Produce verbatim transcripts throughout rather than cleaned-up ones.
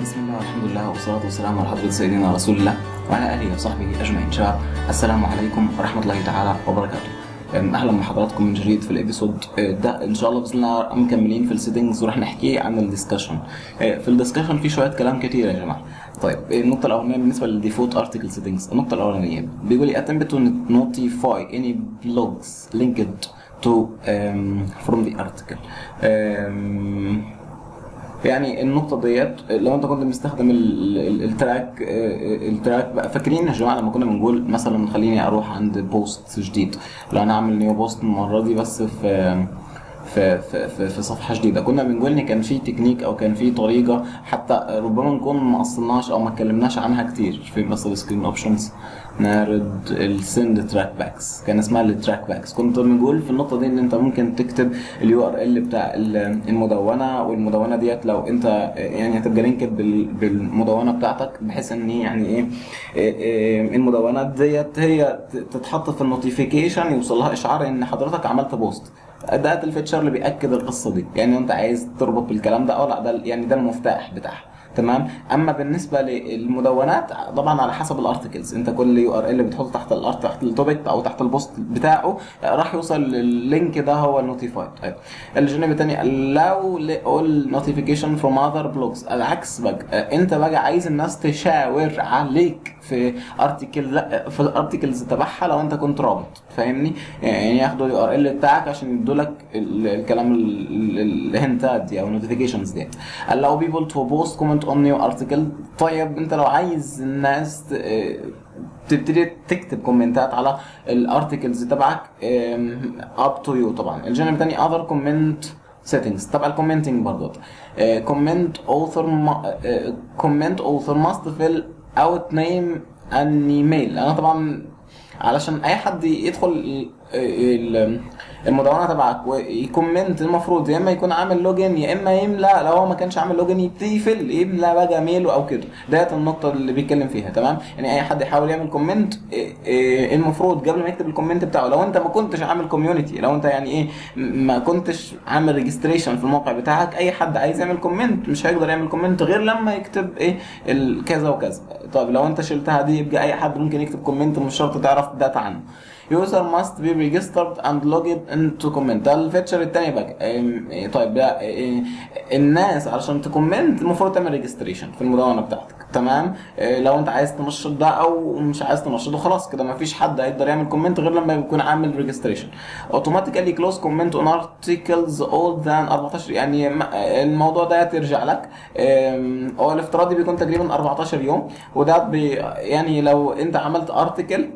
بسم الله والحمد لله والصلاة والسلام على حضرة سيدنا رسول الله وعلى آله وصحبه أجمعين. شباب السلام عليكم ورحمة الله تعالى وبركاته. أهلا بحضراتكم من جديد في الإبيسود ده. إن شاء الله بإذن الله مكملين في السيتنجز ورح نحكي عن الديسكشن. في الديسكشن في شوية كلام كتير يا جماعة. طيب النقطة الأولانية بالنسبة للديفولت ارتكل سيتنجز. النقطة الأولانية بيقول لي attempt to notify any blogs linked to um, from the article. um, يعني النقطة ديت لو انت كنت مستخدم التراك التراك بقى، فاكرين يا جماعة لما كنا بنقول مثلا خليني اروح عند بوست جديد، لو انا اعمل نيو بوست المرة دي بس في في في في صفحه جديده، كنا بنقول ان كان في تكنيك او كان في طريقه حتى ربما نكون ما اصلناش او ما اتكلمناش عنها كتير في مثلا سكرين اوبشنز نارد السند تراك باكس، كان اسمها التراك باكس. كنت بنقول في النقطه دي ان انت ممكن تكتب اليو ار ال بتاع المدونه، والمدونه ديت لو انت يعني هتبقى لينكد بالمدونه بتاعتك بحيث ان يعني ايه المدونات ديت هي تتحط في النوتيفيكيشن يوصل لها اشعار ان حضرتك عملت بوست. ده الفيتشر اللي بيأكد القصه دي، يعني انت عايز تربط بالكلام ده او لا، ده يعني ده المفتاح بتاعها. تمام. اما بالنسبه للمدونات طبعا على حسب الارتكلز، انت كل يو ار ال بتحطه تحت الارت تحت التوبيك او تحت البوست بتاعه راح يوصل اللينك ده هو النوتيفايد. طيب الجانب الثاني allow all notification from other blogs. العكس بقى، انت بقى عايز الناس تشاور عليك في ارتكل في الارتكلز تبعها لو انت كنت رابط، فاهمني؟ يعني ياخدوا اليو ار ال بتاعك عشان يدوا لك الكلام الهنتات دي او النوتيفيكيشنز دي. allow people to post comment on new article. طيب انت لو عايز الناس تبتدي تكتب كومنتات على الارتكلز تبعك up to you. طبعا الجانب الثاني other comment settings تبع الكومنتنج برضه. comment author comment author must fill out name and email. انا طبعا علشان اي حد يدخل المدونه تبعك ويكومنت المفروض يا اما يكون عامل لوجن يا اما يملى، لو هو ما كانش عامل لوجن يبتدي يفل يملى بقى ميله او كده. ديت النقطه اللي بيتكلم فيها. تمام. يعني اي حد يحاول يعمل كومنت المفروض قبل ما يكتب الكومنت بتاعه، لو انت ما كنتش عامل كوميونتي، لو انت يعني ايه ما كنتش عامل ريجستريشن في الموقع بتاعك، اي حد عايز يعمل كومنت مش هيقدر يعمل كومنت غير لما يكتب ايه كذا وكذا. طيب لو انت شلتها دي يبقى اي حد ممكن يكتب كومنت مش شرط تعرف داتا عنه. user must be registered and logged into comment. ده الفيتشر الثاني بقى. طيب ده الناس علشان تكومنت المفروض تعمل ريجستريشن في المدونه بتاعتك. تمام. لو انت عايز تنشط ده او مش عايز تنشطه خلاص كده مفيش حد هيقدر يعمل كومنت غير لما يكون عامل ريجستريشن. automatically close comment on articles older than أربعتاشر. يعني الموضوع ده ترجع لك. هو الافتراضي بيكون تقريبا أربعتاشر يوم، وده بي يعني لو انت عملت ارتكل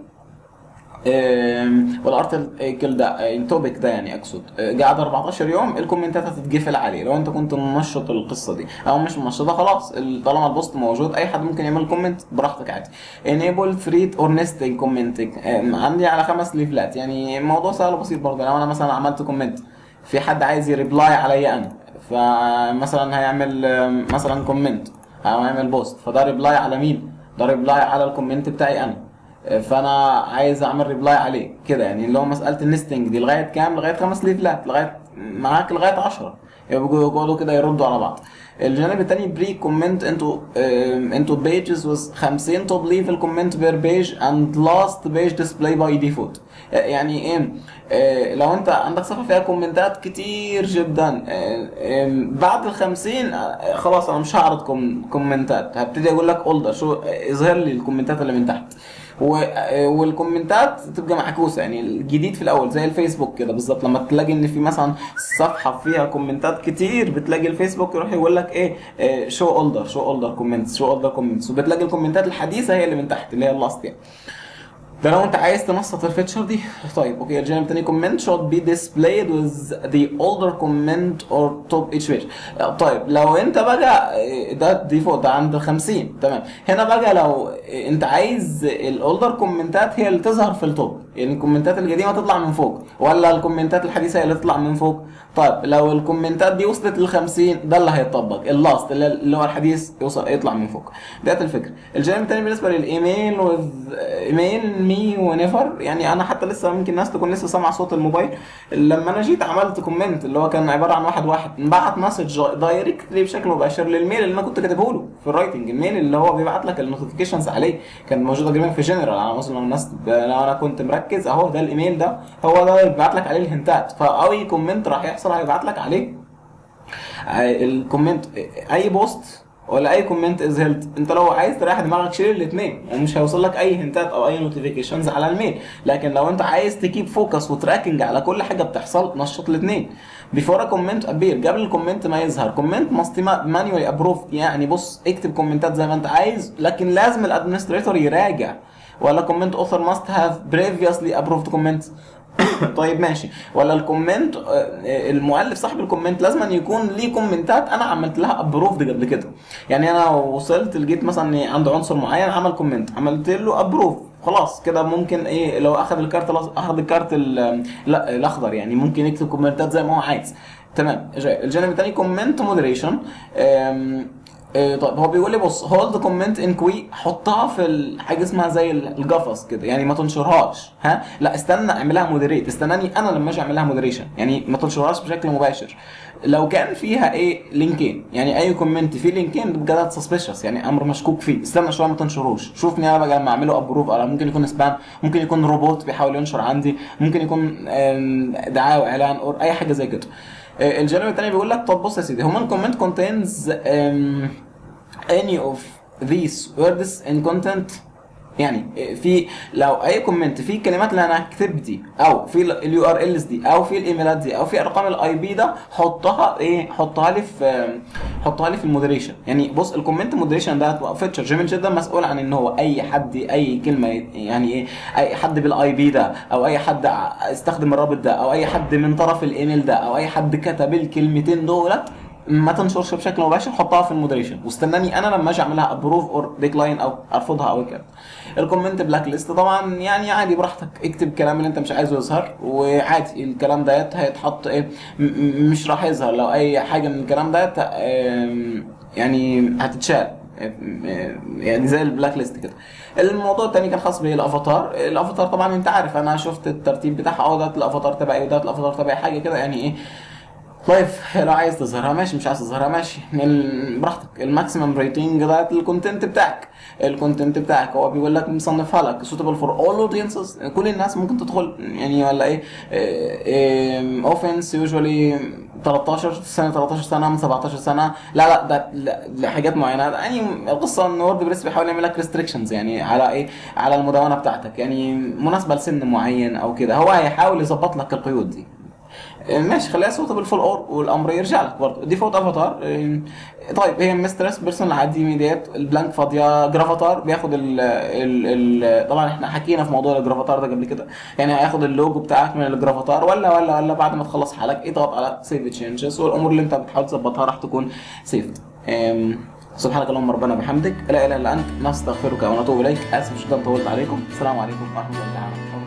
والارتكل ده التوبيك ده يعني اقصد قاعد أربعتاشر يوم الكومنتات هتتقفل عليه. لو انت كنت منشط القصه دي او مش منشطها خلاص، طالما البوست موجود اي حد ممكن يعمل كومنت براحتك عادي. enable thread or nesting commenting. عندي على خمس ليفلات، يعني الموضوع سهل وبسيط برضه. لو انا مثلا عملت كومنت في حد عايز يريبلاي عليا انا، فمثلا هيعمل مثلا كومنت او هيعمل بوست، فده ريبلاي على مين؟ ده ريبلاي على الكومنت بتاعي انا، فانا عايز اعمل ريبلاي عليه كده. يعني اللي هو مساله النستنج دي لغايه كام؟ لغايه خمس ليفلات، لغايه معاك لغايه عشرة يبقوا يقعدوا كده يردوا على بعض. الجانب الثاني بري كومنت انتو انتو بيجز وذ خمسين توب ليفل كومنت بير بيج اند لاست بيج ديسبلاي باي ديفولت. يعني ايه؟ آه لو انت عندك صفحه فيها كومنتات كتير جدا، آه آه بعد ال خمسين آه خلاص انا مش هعرض كوم كومنتات، هبتدي اقول لك اولدر شو اظهر لي الكومنتات اللي من تحت، والكومنتات تبقى معكوسه. يعني الجديد في الاول زي الفيسبوك كده بالظبط، لما تلاقي ان في مثلا صفحه فيها كومنتات كتير بتلاقي الفيسبوك يروح يقول لك ايه شو اولدر شو اولدر كومنتس شو اولدر كومنتس، وبتلاقي الكومنتات الحديثه هي اللي من تحت اللي هي اللاست يعني. ده لو انت عايز تنشط الفيتشر دي. طيب اوكي الجانب الثاني comment should be displayed with the older comment or top each page. طيب لو انت بقى ده ديفولت ده عند خمسين. تمام. هنا بقى لو انت عايز الاولدر كومنتات هي اللي تظهر في التوب، يعني الكومنتات القديمه تطلع من فوق ولا الكومنتات الحديثه هي اللي تطلع من فوق؟ طيب لو الكومنتات دي وصلت ل خمسين ده اللي هيطبق، اللاست اللي هو الحديث يوصل يطلع من فوق. ده الفكره. الجانب الثاني بالنسبه للايميل with ايميل مي ونيفر. يعني انا حتى لسه ممكن الناس تكون لسه سامعه صوت الموبايل، لما انا جيت عملت كومنت اللي هو كان عباره عن واحد واحد بعت مسج دايركتلي بشكل مباشر للميل اللي انا كنت كاتبه له في الرايتنج، الميل اللي هو بيبعت لك النوتيفيكيشنز عليه، كان موجوده كمان في جنرال على مثلا الناس. لو انا كنت مركز اهو ده الايميل ده هو ده اللي بيبعت لك عليه الهنتات، فاي كومنت راح يحصل هيبعت لك عليه الكومنت. اي بوست ولا اي كومنت از هيلد، انت لو عايز تريح دماغك شيل الاثنين ومش هيوصل لك اي هنتات او اي نوتيفيكيشنز على الميل. لكن لو انت عايز تكيب فوكس وتراكنج على كل حاجه بتحصل نشط الاثنين. بيفور كومنت ابير، قبل الكومنت ما يظهر كومنت ماست مانيوالي ابروف. يعني بص اكتب كومنتات زي ما انت عايز لكن لازم الادمنستريتور يراجع. ولا كومنت اوثر ماست هاف بريفيوسلي ابروفد كومنت. طيب ماشي. ولا الكومنت المؤلف صاحب الكومنت لازم أن يكون ليه كومنتات انا عملت لها ابروفد قبل كده. يعني انا وصلت لقيت مثلا عند عنصر معين عمل كومنت عملت له ابروف، خلاص كده ممكن ايه لو اخذ الكارت اخذ الكارت لا الاخضر، يعني ممكن يكتب كومنتات زي ما هو عايز. تمام. الجانب الثاني كومنت مودريشن. طيب هو بيقول لي بص هولد كومنت ان كوي، حطها في حاجه اسمها زي القفص كده، يعني ما تنشرهاش. ها لا استنى اعملها مودريت، استناني انا لما اجي اعملها مودريشن، يعني ما تنشرهاش بشكل مباشر. لو كان فيها ايه لينكين، يعني اي كومنت فيه لينكين بجد سسبيشس، يعني امر مشكوك فيه، استنى شويه ما تنشروش. شوفني انا بقى لما اعمله ابروف، او ممكن يكون سبام، ممكن يكون روبوت بيحاول ينشر عندي، ممكن يكون دعايه واعلان او اي حاجه زي كده. الجانب الثاني بيقول لك طب بص يا سيدي هما الكومنت contains um, any of these words in content. يعني في لو اي كومنت في الكلمات اللي انا هكتب دي او في اليو ار الز دي او في الايميلات دي او في ارقام الاي بي ده، حطها ايه حطها لي في حطها لي في المودريشن. يعني بص الكومنت مودريشن ده فيتشر جميل جدا، مسؤول عن ان هو اي حد اي كلمه، يعني ايه اي حد بالاي بي ده او اي حد استخدم الرابط ده او اي حد من طرف الايميل ده او اي حد كتب الكلمتين دولت ما تنشرش بشكل مباشر، حطها في المودريشن واستناني انا لما اجي اعملها ابروف اور ديكلاين او ارفضها او كده. الكومنت بلاك ليست طبعا يعني عادي براحتك، اكتب الكلام اللي انت مش عايزه يظهر وعادي الكلام ديت هيتحط ايه مش راح يظهر. لو اي حاجه من الكلام ديت يعني هتتشال، يعني زي البلاك ليست كده. الموضوع الثاني كان خاص بالافاتار. الافاتار طبعا انت عارف انا شفت الترتيب بتاعها، اه ده الافاتار تبعي وده الافاتار تبعي حاجه كده يعني ايه. طيب لو عايز تظهرها ماشي، مش عايز تظهرها ماشي براحتك. الماكسيمم ريتنج ده الكونتنت بتاعك، الكونتنت بتاعك هو بيقول لك مصنفها لك suitable for all audiences، كل الناس ممكن تدخل يعني ولا ايه. اوفنس يوجوالي تلتاشر سنه تلتاشر سنه من سبعتاشر سنه، لا لا ده لحاجات معينه. يعني القصه ان وورد بريس بيحاول يعمل لك ريستريكشنز يعني على ايه على المدونه بتاعتك، يعني مناسبه لسن معين او كده، هو هيحاول يظبط لك القيود دي. ماشي خليها صوته بالفول اور والامر يرجع لك برضه. ديفولت افاتار طيب هي مسترس بيرسون عادي ميديات البلانك فاضيه. جرافاتار بياخد ال ال ال طبعا احنا حكينا في موضوع الجرافاتار ده قبل كده، يعني هياخد اللوجو بتاعك من الجرافاتار ولا ولا ولا بعد ما تخلص حالك اضغط على سيف تشينجز والامور اللي انت بتحاول تظبطها راح تكون سيفد. سبحانك اللهم ربنا بحمدك لا اله الا انت نستغفرك ونتوب اليك. اسف جدا طولت عليكم. السلام عليكم ورحمه الله تعالى.